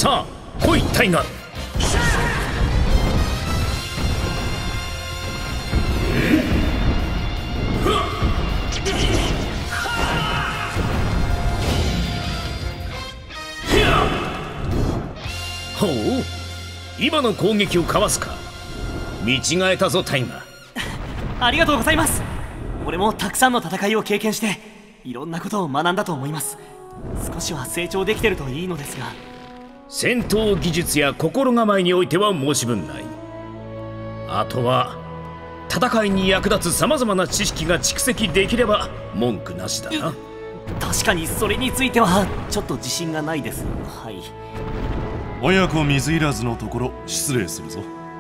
さあ来いタイガー。ほう、今の攻撃をかわすか。見違えたぞタイガー。 ありがとうございます。俺もたくさんの戦いを経験していろんなことを学んだと思います。少しは成長できてるといいのですが。 戦闘技術や心構えにおいては申し分ない。あとは戦いに役立つさまざまな知識が蓄積できれば文句なしだな。 確かにそれについてはちょっと自信がないです。はい。 親子水入らずのところ失礼するぞ。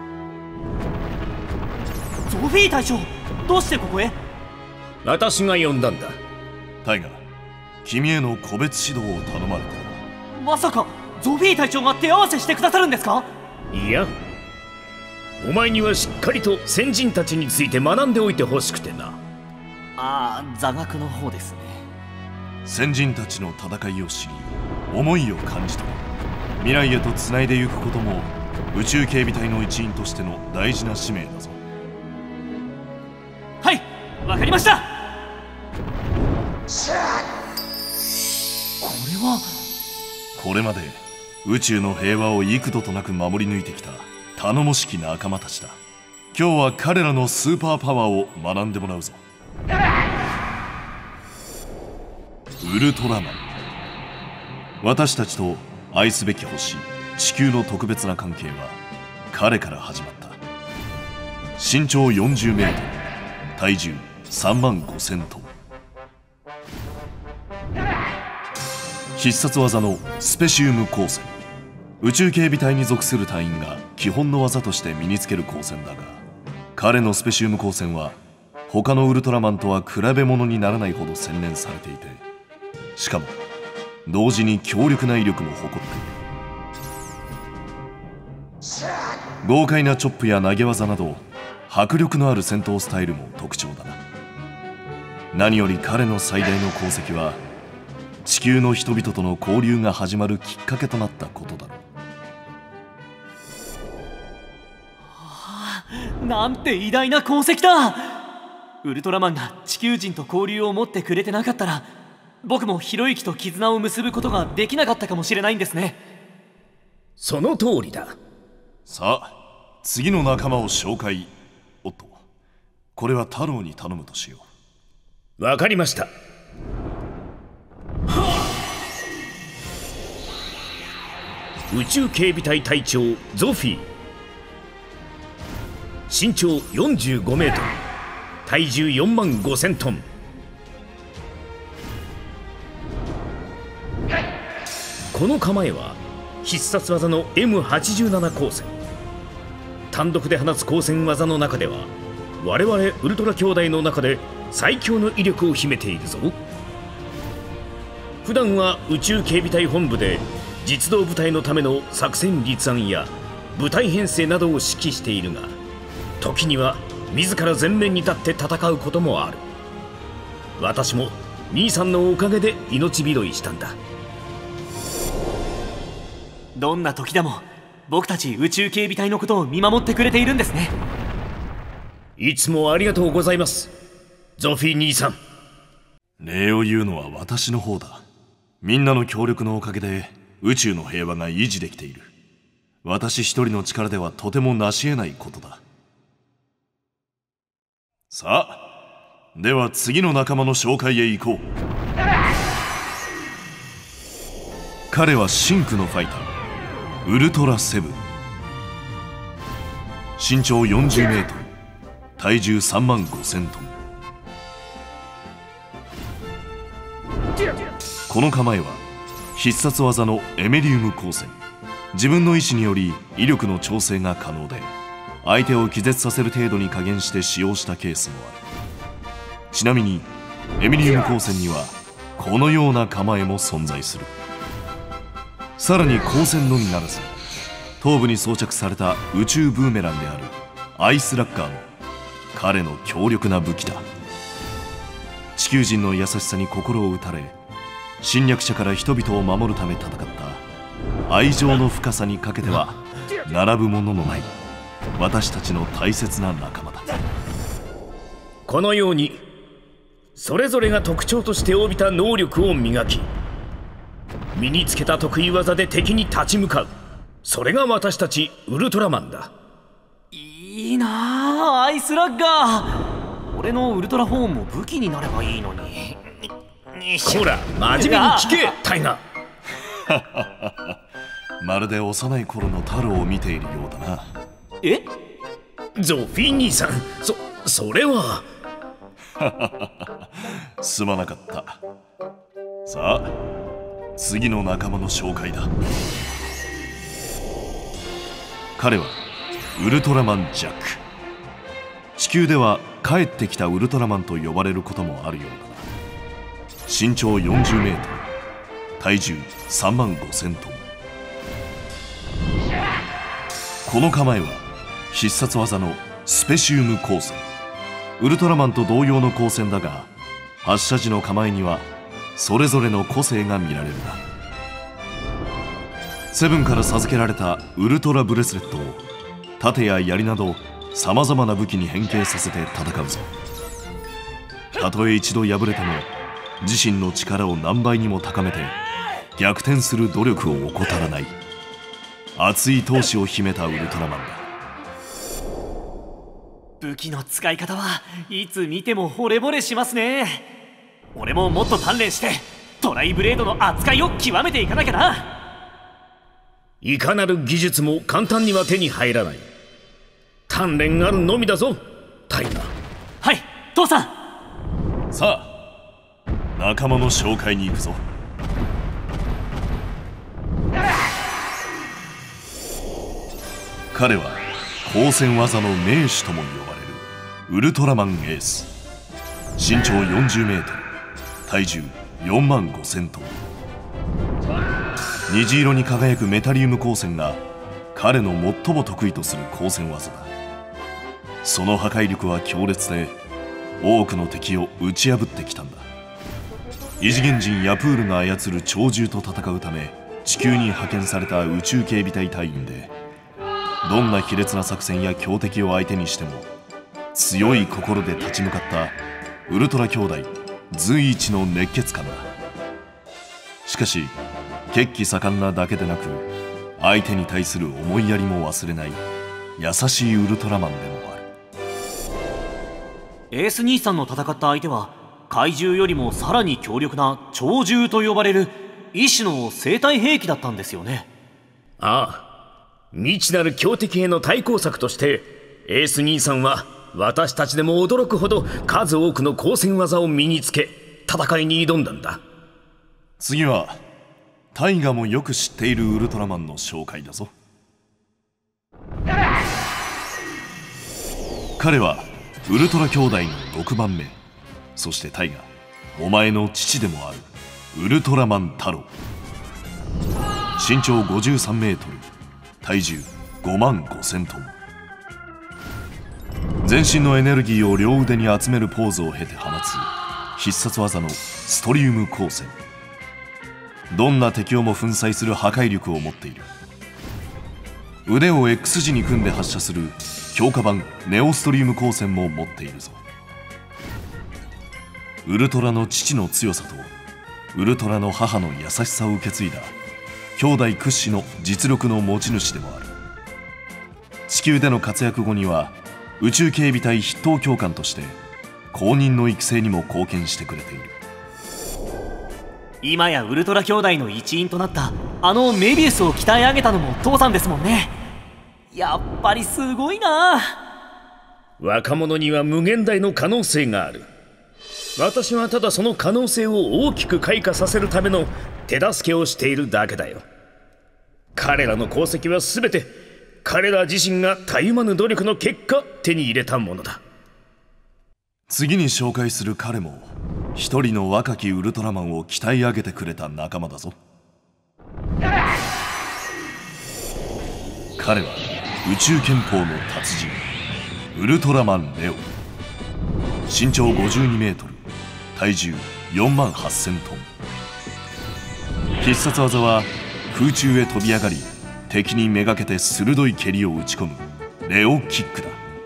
ゾフィー隊長、どうしてここへ？ 私が呼んだんだ。 タイガー、君への個別指導を頼まれた。 まさかゾフィー隊長が手合わせしてくださるんですか？ いや、お前にはしっかりと先人たちについて学んでおいてほしくてな。 ああ、座学の方ですね。 先人たちの戦いを知り、思いを感じ取り、未来へとつないでゆくことも宇宙警備隊の一員としての大事な使命だぞ。 はい、わかりました。これは。 これまで宇宙の平和を幾度となく守り抜いてきた頼もしき仲間たちだ。今日は彼らのスーパーパワーを学んでもらうぞ。ウルトラマン。私たちと愛すべき星地球の特別な関係は彼から始まった。身長40メートル、体重3万5000トン。必殺技のスペシウム光線。宇宙警備隊に属する隊員が基本の技として身につける光線だが、彼のスペシウム光線は他のウルトラマンとは比べ物にならないほど洗練されていて、しかも同時に強力な威力も誇っている。豪快なチョップや投げ技など迫力のある戦闘スタイルも特徴だな。何より彼の最大の功績は地球の人々との交流が始まるきっかけとなったことだろう。なんて偉大な功績だ。ウルトラマンが地球人と交流を持ってくれてなかったら、僕もひろゆきと絆を結ぶことができなかったかもしれないんですね。 その通りだ。 さあ、次の仲間を紹介。おっと、これは太郎に頼むとしよう。わかりました。宇宙警備隊隊長ゾフィー。身長45メートル、体重4万5000トン。この構えは必殺技の M87 光線。単独で放つ光線技の中では我々ウルトラ兄弟の中で最強の威力を秘めているぞ。普段は宇宙警備隊本部で実動部隊のための作戦立案や部隊編成などを指揮しているが、時には自ら前面に立って戦うこともある。私も兄さんのおかげで命拾いしたんだ。 どんな時でも僕たち宇宙警備隊のことを見守ってくれているんですね。 いつもありがとうございます、ゾフィー兄さん。 礼を言うのは私の方だ。みんなの協力のおかげで宇宙の平和が維持できている。私一人の力ではとても成し得ないことだ。さあ、では次の仲間の紹介へ行こう。彼は真紅のファイター、ウルトラセブン。身長40メートル、体重3万5000トン。この構えは必殺技のエメリウム光線。自分の意思により威力の調整が可能で、相手を気絶させる程度に加減して使用したケースもある。ちなみにエメリウム光線にはこのような構えも存在する。さらに光線のみならず、頭部に装着された宇宙ブーメランであるアイスラッガーも彼の強力な武器だ。地球人の優しさに心を打たれ、侵略者から人々を守るため戦った愛情の深さにかけては並ぶもののない私たちの大切な仲間だ。 このようにそれぞれが特徴として帯びた能力を磨き、身につけた得意技で敵に立ち向かう、それが私たちウルトラマンだ。 いいなあ、アイスラッガー。俺のウルトラフォームも武器になればいいのに。 ほら真面目に聞けタイガまるで幼い頃の太郎を見ているようだな。 え？ ゾフィー兄さん、それはすまなかった。さあ次の仲間の紹介だ。彼はウルトラマンジャック。地球では帰ってきたウルトラマンと呼ばれることもあるようだな。身長40メートル、体重3万5000トン。この構えは必殺技のスペシウム光線。ウルトラマンと同様の光線だが、発射時の構えにはそれぞれの個性が見られるな。セブンから授けられたウルトラブレスレットを盾や槍などさまざまな武器に変形させて戦うぞ。たとえ一度敗れても自身の力を何倍にも高めて逆転する努力を怠らない熱い闘志を秘めたウルトラマンだ。 武器の使い方はいつ見ても惚れ惚れしますね。俺ももっと鍛錬してトライブレードの扱いを極めていかなきゃな。 いかなる技術も簡単には手に入らない。鍛錬あるのみだぞタイガー。 はい、父さん。 さあ仲間の紹介に行くぞ。彼は光線技の名手とも呼ばれるウルトラマンエース。身長40メートル、体重4万5000トン。虹色に輝くメタリウム光線が彼の最も得意とする光線技だ。その破壊力は強烈で多くの敵を打ち破ってきたんだ。異次元人ヤプールが操る鳥獣と戦うため地球に派遣された宇宙警備隊隊員で、どんな卑劣な作戦や強敵を相手にしても強い心で立ち向かったウルトラ兄弟随一の熱血漢だ。しかし血気盛んなだけでなく相手に対する思いやりも忘れない優しいウルトラマンでもある。 エース兄さんの戦った相手は怪獣よりもさらに強力な鳥獣と呼ばれる一種の生体兵器だったんですよね。 ああ、未知なる強敵への対抗策としてエース兄さんは私たちでも驚くほど数多くの光線技を身につけ戦いに挑んだんだ。 次はタイガもよく知っているウルトラマンの紹介だぞ。彼はウルトラ兄弟の6番目、そしてタイガ、お前の父でもあるウルトラマン太郎。身長53メートル、体重5万5000トン。全身のエネルギーを両腕に集めるポーズを経て放つ必殺技のストリウム光線。どんな敵をも粉砕する破壊力を持っている。腕を X 字に組んで発射する強化版ネオストリウム光線も持っているぞ。ウルトラの父の強さとウルトラの母の優しさを受け継いだ兄弟屈指の実力の持ち主でもある。地球での活躍後には宇宙警備隊筆頭教官として後任の育成にも貢献してくれている。 今やウルトラ兄弟の一員となったあのメビウスを鍛え上げたのも父さんですもんね。やっぱりすごいな。 若者には無限大の可能性がある。私はただその可能性を大きく開花させるための手助けをしているだけだよ。彼らの功績は全て彼ら自身がたゆまぬ努力の結果手に入れたものだ。 次に紹介する彼も一人の若きウルトラマンを鍛え上げてくれた仲間だぞ。彼は宇宙拳法の達人ウルトラマンレオ。身長52メートル、体重4万8000トン。必殺技は空中へ飛び上がり敵にめがけて鋭い蹴りを打ち込むレオキックだ。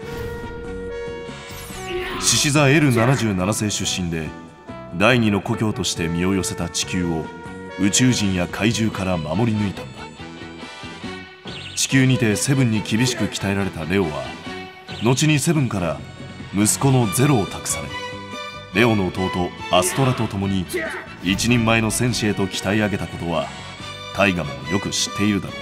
獅子座 L77 星出身で第二の故郷として身を寄せた地球を宇宙人や怪獣から守り抜いたんだ。地球にてセブンに厳しく鍛えられたレオは後にセブンから息子のゼロを託され、レオの弟アストラと共に一人前の戦士へと鍛え上げたことはタイガもよく知っているだろう。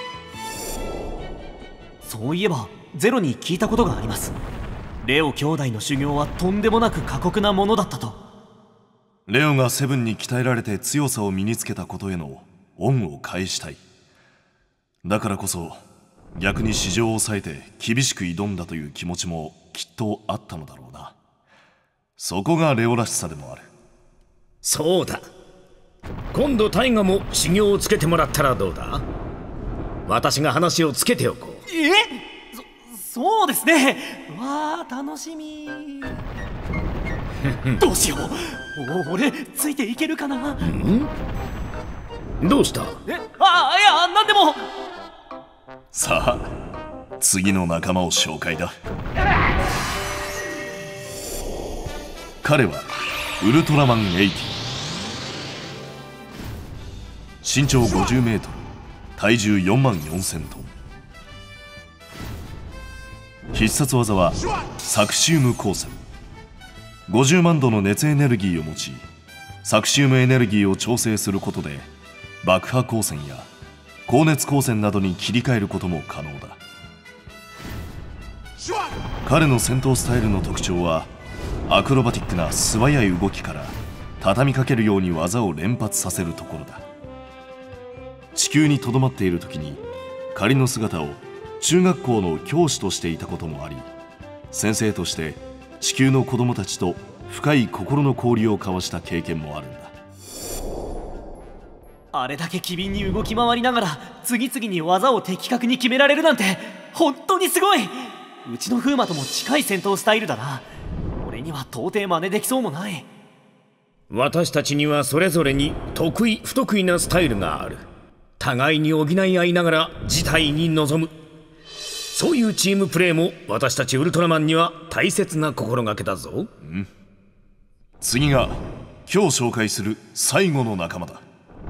そういえばゼロに聞いたことがあります。レオ兄弟の修行はとんでもなく過酷なものだったと。 レオがセブンに鍛えられて強さを身につけたことへの恩を返したい。だからこそ逆に市場を抑えて厳しく挑んだという気持ちもきっとあったのだろうな。そこがレオらしさでもある。 そうだ、今度タイガも修行をつけてもらったらどうだ。私が話をつけておこう。 そうですね。わあ楽しみ。どうしよう、俺ついていけるかな。 どうした？ いや何でも。 さあ次の仲間を紹介だ。彼はウルトラマン80。身長50メートル、体重4万4000トン。必殺技はサクシウム光線。50万度の熱エネルギーを持ち、サクシウムエネルギーを調整することで爆破光線や高熱光線などに切り替えることも可能だ。彼の戦闘スタイルの特徴はアクロバティックな素早い動きから畳みかけるように技を連発させるところだ。地球にとどまっている時に仮の姿を中学校の教師としていたこともあり、先生として地球の子供たちと深い心の交流を交わした経験もあるんだ。 あれだけ機敏に動き回りながら次々に技を的確に決められるなんて本当にすごい。うちの風磨とも近い戦闘スタイルだな。俺には到底真似できそうもない。 私たちにはそれぞれに得意不得意なスタイルがある。互いに補い合いながら事態に臨む、そういうチームプレーも私たちウルトラマンには大切な心がけだぞ。 次が今日紹介する最後の仲間だ。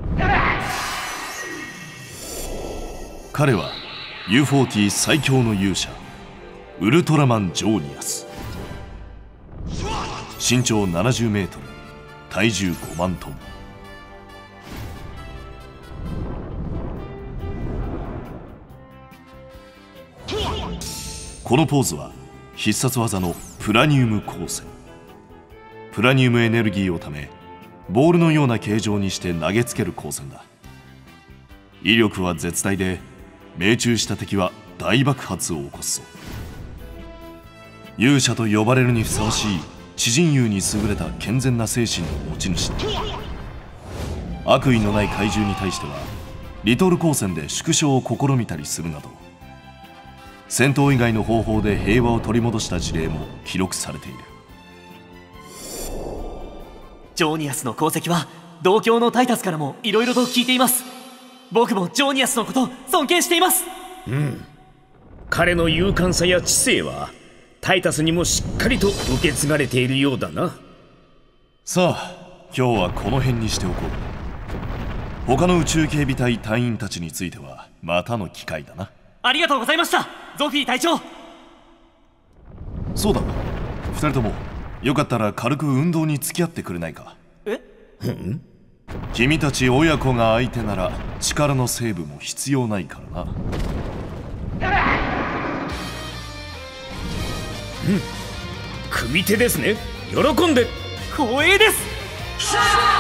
彼は U40 最強の勇者ウルトラマンジョーニアス。身長70メートル、体重5万トン。このポーズは必殺技のプラニウム光線。プラニウムエネルギーをためボールのような形状にして投げつける光線だ。威力は絶大で命中した敵は大爆発を起こすぞ。勇者と呼ばれるにふさわしい知人友に優れた健全な精神の持ち主だ。悪意のない怪獣に対してはリトル光線で縮小を試みたりするなど、戦闘以外の方法で平和を取り戻した事例も記録されている。 ジョーニアスの功績は同郷のタイタスからもいろいろと聞いています。僕もジョーニアスのこと尊敬しています。 彼の勇敢さや知性はタイタスにもしっかりと受け継がれているようだな。 さあ今日はこの辺にしておこう。他の宇宙警備隊隊員たちについてはまたの機会だな。 ありがとうございました、ゾフィー隊長。 そうだ、2人ともよかったら軽く運動に付き合ってくれないか。君たち親子が相手なら力のセーブも必要ないからな。 組手ですね。喜んで。 光栄です。